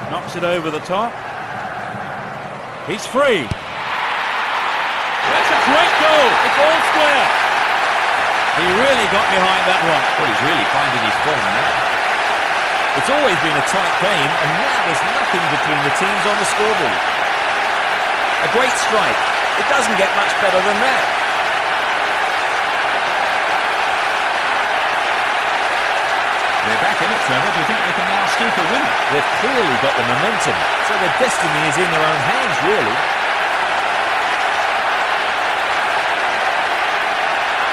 Knocks it over the top. He's free. That's a great goal. It's all square. He really got behind that one. Well, he's really finding his form now. It's always been a tight game, and now there's nothing between the teams on the scoreboard. A great strike. It doesn't get much better than that. They're back in it, Trevor. Do you think they can now scoop a win? They've clearly got the momentum, so their destiny is in their own hands, really.